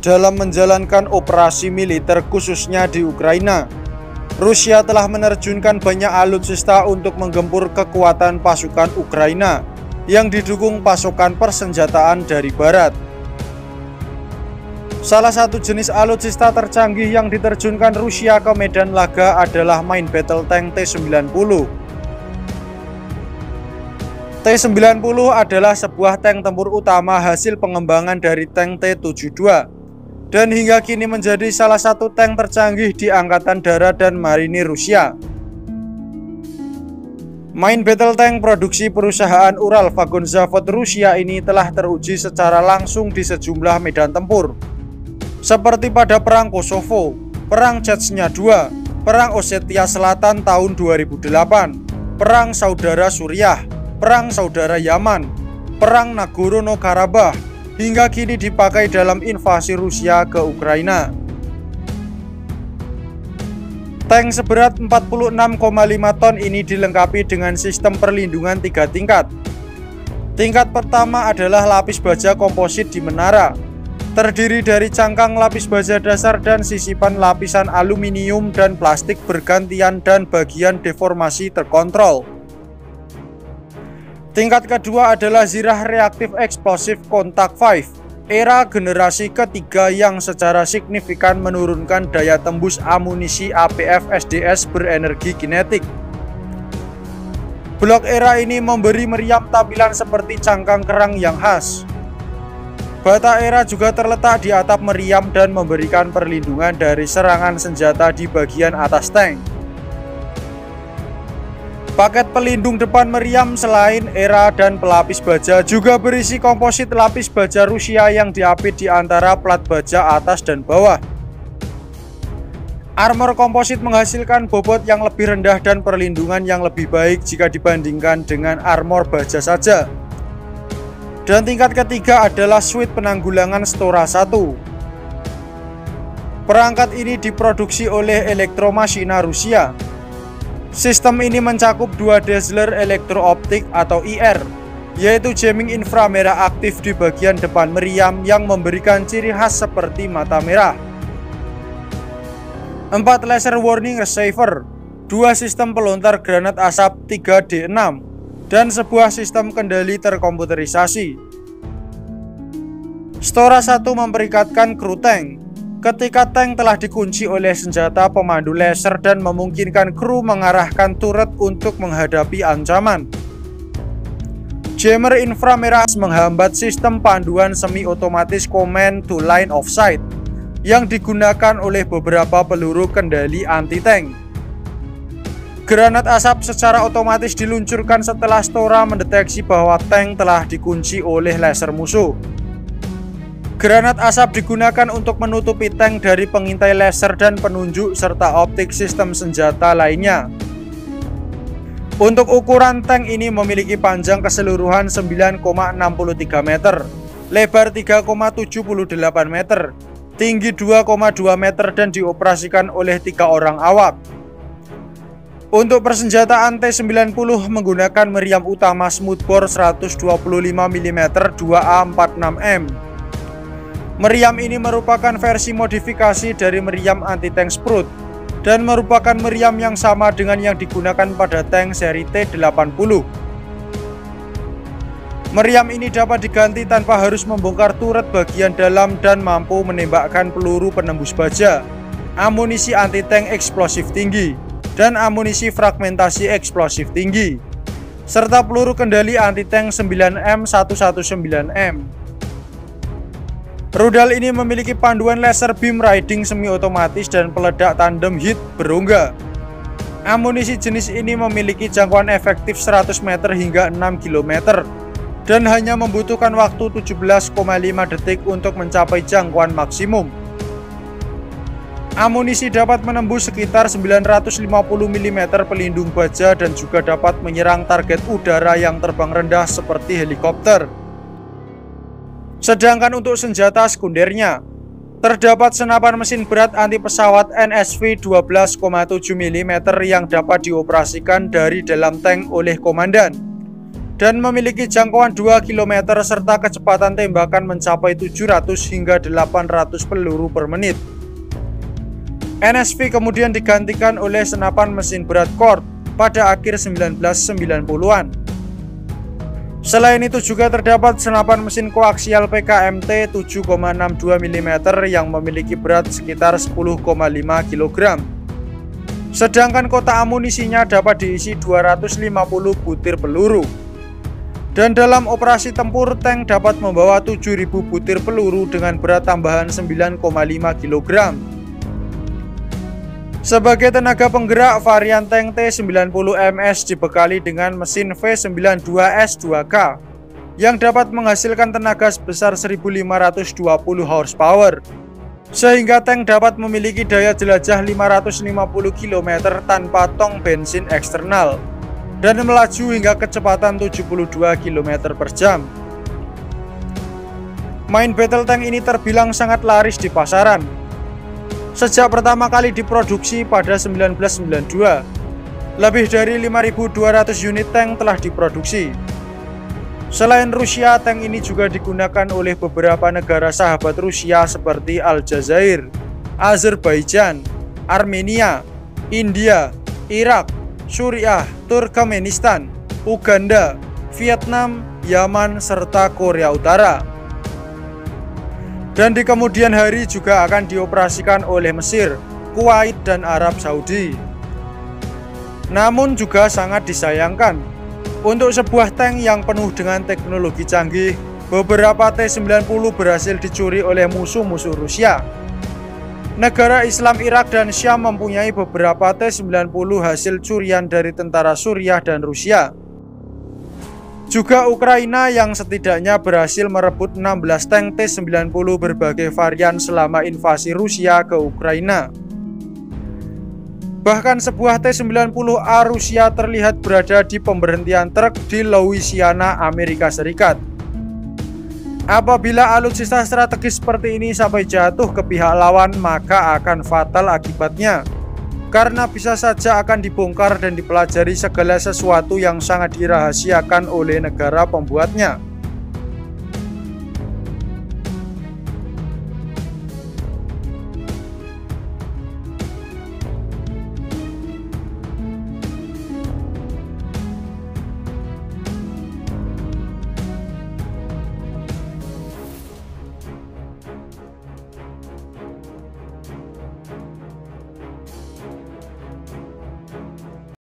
dalam menjalankan operasi militer khususnya di Ukraina. Rusia telah menerjunkan banyak alutsista untuk menggempur kekuatan pasukan Ukraina yang didukung pasokan persenjataan dari barat. Salah satu jenis alutsista tercanggih yang diterjunkan Rusia ke medan laga adalah Main Battle Tank T-90. T-90 adalah sebuah tank tempur utama hasil pengembangan dari tank T-72 dan hingga kini menjadi salah satu tank tercanggih di Angkatan Darat dan Marinir Rusia. Main Battle Tank produksi perusahaan Ural-Vagonzavod Rusia ini telah teruji secara langsung di sejumlah medan tempur, seperti pada Perang Kosovo, Perang Chechnya II, Perang Ossetia Selatan tahun 2008, Perang Saudara Suriah, Perang Saudara Yaman, Perang Nagorno-Karabakh, hingga kini dipakai dalam invasi Rusia ke Ukraina. Tank seberat 46,5 ton ini dilengkapi dengan sistem perlindungan 3 tingkat. Tingkat pertama adalah lapis baja komposit di menara, terdiri dari cangkang lapis baja dasar dan sisipan lapisan aluminium dan plastik bergantian dan bagian deformasi terkontrol. Tingkat kedua adalah Zirah Reactive Explosive Contact 5, era generasi ketiga yang secara signifikan menurunkan daya tembus amunisi APF-SDS berenergi kinetik. Blok era ini memberi meriam tampilan seperti cangkang kerang yang khas. Bata era juga terletak di atap meriam dan memberikan perlindungan dari serangan senjata di bagian atas tank. Paket pelindung depan meriam selain era dan pelapis baja juga berisi komposit lapis baja Rusia yang diapit di antara plat baja atas dan bawah. Armor komposit menghasilkan bobot yang lebih rendah dan perlindungan yang lebih baik jika dibandingkan dengan armor baja saja. Dan tingkat ketiga adalah suite penanggulangan Stora 1. Perangkat ini diproduksi oleh Elektromashina Rusia. Sistem ini mencakup 2 Dazzler elektro-optik atau IR, yaitu jamming inframerah aktif di bagian depan meriam yang memberikan ciri khas seperti mata merah. 4 laser warning receiver, 2 sistem pelontar granat asap 3D6, dan sebuah sistem kendali terkomputerisasi. Stora 1 memperikatkan kru tank. Ketika tank telah dikunci oleh senjata pemandu laser dan memungkinkan kru mengarahkan turret untuk menghadapi ancaman. Jammer inframerah menghambat sistem panduan semi-otomatis command to line of sight yang digunakan oleh beberapa peluru kendali anti-tank. Granat asap secara otomatis diluncurkan setelah Stora mendeteksi bahwa tank telah dikunci oleh laser musuh. Granat asap digunakan untuk menutupi tank dari pengintai laser dan penunjuk serta optik sistem senjata lainnya. Untuk ukuran tank ini memiliki panjang keseluruhan 9,63 meter, lebar 3,78 meter, tinggi 2,2 meter dan dioperasikan oleh 3 orang awak. Untuk persenjataan T-90 menggunakan meriam utama smoothbore 125 mm 2A46M. Meriam ini merupakan versi modifikasi dari meriam anti-tank Sprut dan merupakan meriam yang sama dengan yang digunakan pada tank seri T-80. Meriam ini dapat diganti tanpa harus membongkar turret bagian dalam dan mampu menembakkan peluru penembus baja, amunisi anti-tank eksplosif tinggi, dan amunisi fragmentasi eksplosif tinggi, serta peluru kendali anti-tank 9M119M. Rudal ini memiliki panduan laser beam riding semi-otomatis dan peledak tandem hit berongga. Amunisi jenis ini memiliki jangkauan efektif 100 meter hingga 6 km dan hanya membutuhkan waktu 17,5 detik untuk mencapai jangkauan maksimum. Amunisi dapat menembus sekitar 950 mm pelindung baja dan juga dapat menyerang target udara yang terbang rendah seperti helikopter. Sedangkan untuk senjata sekundernya, terdapat senapan mesin berat anti pesawat NSV 12,7 mm yang dapat dioperasikan dari dalam tank oleh komandan. dan memiliki jangkauan 2 km serta kecepatan tembakan mencapai 700 hingga 800 peluru per menit. NSV kemudian digantikan oleh senapan mesin berat Colt pada akhir 1990-an. Selain itu juga terdapat senapan mesin koaksial PKMT 7,62 mm yang memiliki berat sekitar 10,5 kg. Sedangkan kotak amunisinya dapat diisi 250 butir peluru. Dan dalam operasi tempur, tank dapat membawa 7.000 butir peluru dengan berat tambahan 9,5 kg. Sebagai tenaga penggerak, varian tank T-90MS dibekali dengan mesin V92S2K yang dapat menghasilkan tenaga sebesar 1.520 horsepower, sehingga tank dapat memiliki daya jelajah 550 km tanpa tong bensin eksternal dan melaju hingga kecepatan 72 km per jam. Main battle tank ini terbilang sangat laris di pasaran. Sejak pertama kali diproduksi pada 1992, lebih dari 5.200 unit tank telah diproduksi. Selain Rusia, tank ini juga digunakan oleh beberapa negara sahabat Rusia seperti Aljazair, Azerbaijan, Armenia, India, Irak, Suriah, Turkmenistan, Uganda, Vietnam, Yaman, serta Korea Utara. Dan di kemudian hari juga akan dioperasikan oleh Mesir, Kuwait, dan Arab Saudi. Namun juga sangat disayangkan, untuk sebuah tank yang penuh dengan teknologi canggih, beberapa T-90 berhasil dicuri oleh musuh-musuh Rusia. Negara Islam Irak dan Syam mempunyai beberapa T-90 hasil curian dari tentara Suriah dan Rusia. Juga Ukraina yang setidaknya berhasil merebut 16 tank T-90 berbagai varian selama invasi Rusia ke Ukraina. Bahkan sebuah T-90A Rusia terlihat berada di pemberhentian truk di Louisiana, Amerika Serikat. Apabila alutsista strategis seperti ini sampai jatuh ke pihak lawan, maka akan fatal akibatnya, karena bisa saja akan dibongkar dan dipelajari segala sesuatu yang sangat dirahasiakan oleh negara pembuatnya.